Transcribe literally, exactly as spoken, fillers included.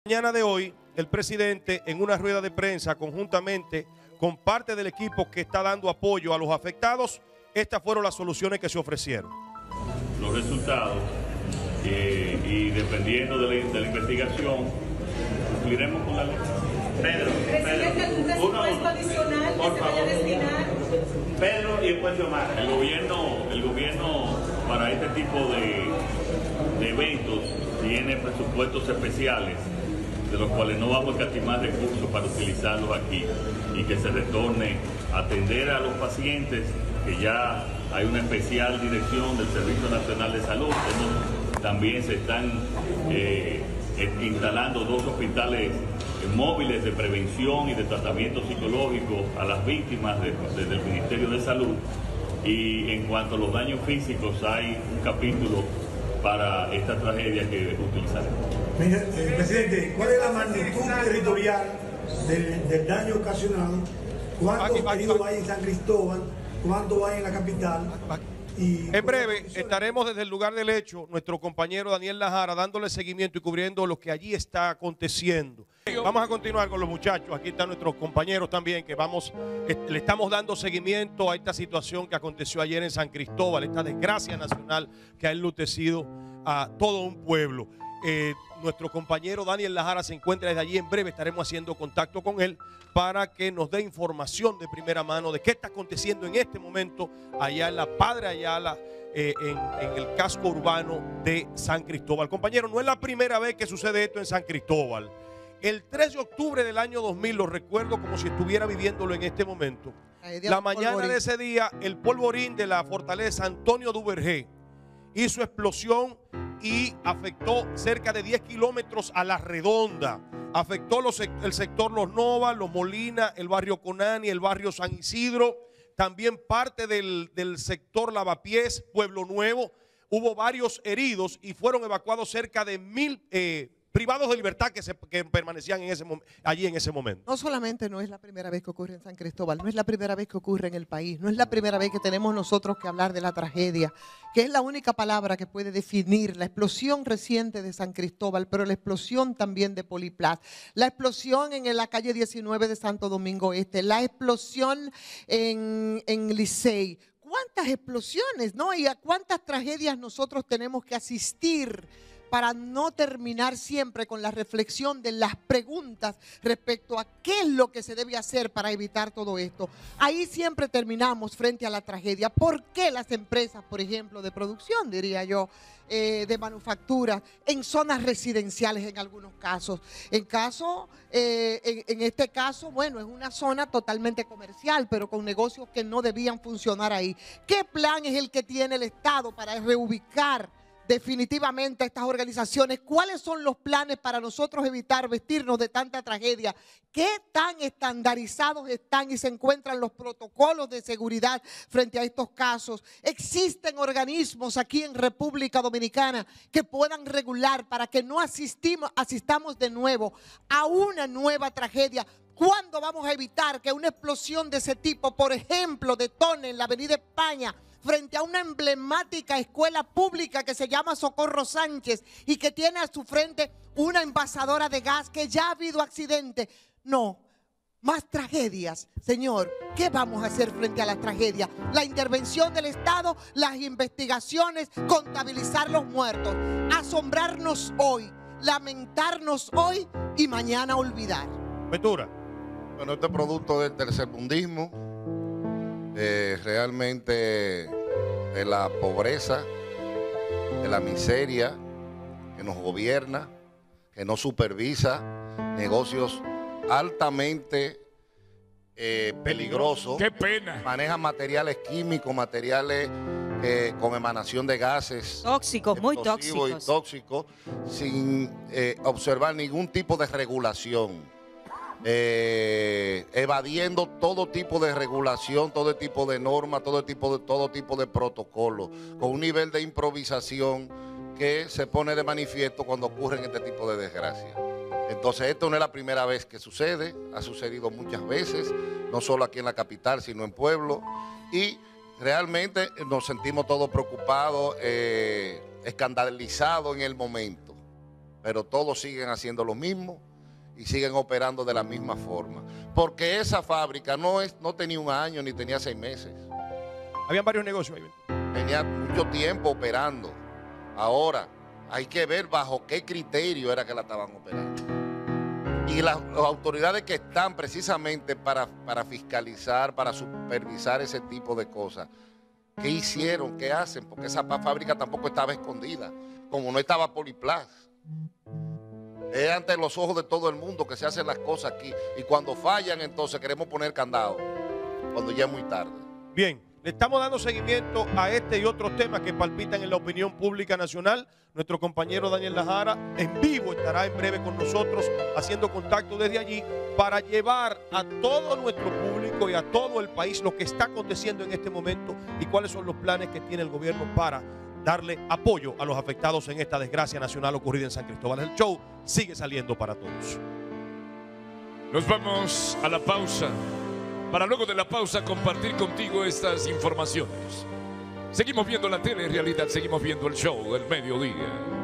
Mañana de hoy, el presidente en una rueda de prensa conjuntamente con parte del equipo que está dando apoyo a los afectados, estas fueron las soluciones que se ofrecieron. Los resultados eh, y dependiendo de la, de la investigación, cumpliremos con la ley. Pedro, Pedro, ¿algún presupuesto adicional que se vaya a destinar? Pedro y después Omar. El gobierno, el gobierno para este tipo de, de eventos tiene presupuestos especiales, de los cuales no vamos a escatimar recursos para utilizarlos aquí y que se retorne a atender a los pacientes, que ya hay una especial dirección del Servicio Nacional de Salud. También se están eh, instalando dos hospitales móviles de prevención y de tratamiento psicológico a las víctimas de, de, del Ministerio de Salud. Y en cuanto a los daños físicos, hay un capítulo para esta tragedia que utilizaremos. Mire, eh, presidente, ¿cuál es la magnitud territorial del, del daño ocasionado? ¿Cuántos heridos hay en San Cristóbal? ¿Cuántos hay en la capital? Y en breve estaremos desde el lugar del hecho, nuestro compañero Daniel Lajara, dándole seguimiento y cubriendo lo que allí está aconteciendo. Vamos a continuar con los muchachos. Aquí están nuestros compañeros también, que vamos, le estamos dando seguimiento a esta situación que aconteció ayer en San Cristóbal, esta desgracia nacional que ha enlutecido a todo un pueblo. Eh, nuestro compañero Daniel Lajara se encuentra desde allí. En breve estaremos haciendo contacto con él para que nos dé información de primera mano de qué está aconteciendo en este momento allá en la Padre Ayala, eh, en, en el casco urbano de San Cristóbal. Compañero, no es la primera vez que sucede esto en San Cristóbal. El tres de octubre del año dos mil, lo recuerdo como si estuviera viviéndolo en este momento. La mañana de ese día, el polvorín de la fortaleza Antonio Duvergé hizo explosión y afectó cerca de diez kilómetros a la redonda. Afectó los, el sector Los Novas, Los Molina, el barrio Conani, el barrio San Isidro, también parte del, del sector Lavapiés, Pueblo Nuevo. Hubo varios heridos y fueron evacuados cerca de mil eh, privados de libertad que, se, que permanecían en ese, allí en ese momento. No solamente no es la primera vez que ocurre en San Cristóbal, no es la primera vez que ocurre en el país, no es la primera vez que tenemos nosotros que hablar de la tragedia, que es la única palabra que puede definir la explosión reciente de San Cristóbal, pero la explosión también de Poliplas, la explosión en la calle diecinueve de Santo Domingo Este, la explosión en, en Licey. ¿Cuántas explosiones, no? Y a cuántas tragedias nosotros tenemos que asistir para no terminar siempre con la reflexión de las preguntas respecto a qué es lo que se debe hacer para evitar todo esto. Ahí siempre terminamos frente a la tragedia. ¿Por qué las empresas, por ejemplo, de producción, diría yo, eh, de manufactura, en zonas residenciales en algunos casos? En, caso, eh, en, en este caso, bueno, es una zona totalmente comercial, pero con negocios que no debían funcionar ahí. ¿Qué plan es el que tiene el Estado para reubicar definitivamente a estas organizaciones? ¿Cuáles son los planes para nosotros evitar vestirnos de tanta tragedia? ¿Qué tan estandarizados están y se encuentran los protocolos de seguridad frente a estos casos? ¿Existen organismos aquí en República Dominicana que puedan regular para que no asistimos, asistamos de nuevo a una nueva tragedia? ¿Cuándo vamos a evitar que una explosión de ese tipo, por ejemplo, detone en la Avenida España, frente a una emblemática escuela pública que se llama Socorro Sánchez y que tiene a su frente una envasadora de gas, que ya ha habido accidentes? No, más tragedias. Señor, ¿qué vamos a hacer frente a las tragedias? La intervención del Estado, las investigaciones, contabilizar los muertos, asombrarnos hoy, lamentarnos hoy y mañana olvidar. Ventura. Bueno, este producto del tercermundismo, Eh, realmente de la pobreza, de la miseria que nos gobierna, que nos supervisa, negocios altamente eh, peligrosos. ¡Qué pena! Maneja materiales químicos, materiales eh, con emanación de gases tóxicos, muy tóxicos y tóxicos, sin eh, observar ningún tipo de regulación. Eh, evadiendo todo tipo de regulación, todo tipo de normas, todo tipo de, todo tipo de protocolos, con un nivel de improvisación que se pone de manifiesto cuando ocurren este tipo de desgracias. Entonces, esto no es la primera vez que sucede, ha sucedido muchas veces, no solo aquí en la capital, sino en pueblos, y realmente nos sentimos todos preocupados, eh, escandalizados en el momento. pero todos siguen haciendo lo mismo y siguen operando de la misma forma. Porque esa fábrica no, es, no tenía un año ni tenía seis meses. Habían varios negocios ahí. Tenía mucho tiempo operando. Ahora hay que ver bajo qué criterio era que la estaban operando. Y las, las autoridades que están precisamente para, para fiscalizar, para supervisar ese tipo de cosas, ¿qué hicieron? ¿Qué hacen? Porque esa fábrica tampoco estaba escondida, como no estaba Poliplas. Es ante los ojos de todo el mundo que se hacen las cosas aquí. Y cuando fallan, entonces queremos poner candado, cuando ya es muy tarde. Bien, le estamos dando seguimiento a este y otros temas que palpitan en la opinión pública nacional. Nuestro compañero Daniel Lajara en vivo estará en breve con nosotros haciendo contacto desde allí para llevar a todo nuestro público y a todo el país lo que está aconteciendo en este momento y cuáles son los planes que tiene el gobierno para darle apoyo a los afectados en esta desgracia nacional ocurrida en San Cristóbal. El show sigue saliendo para todos. Nos vamos a la pausa para luego de la pausa compartir contigo estas informaciones. Seguimos viendo la tele en realidad, seguimos viendo el show del mediodía.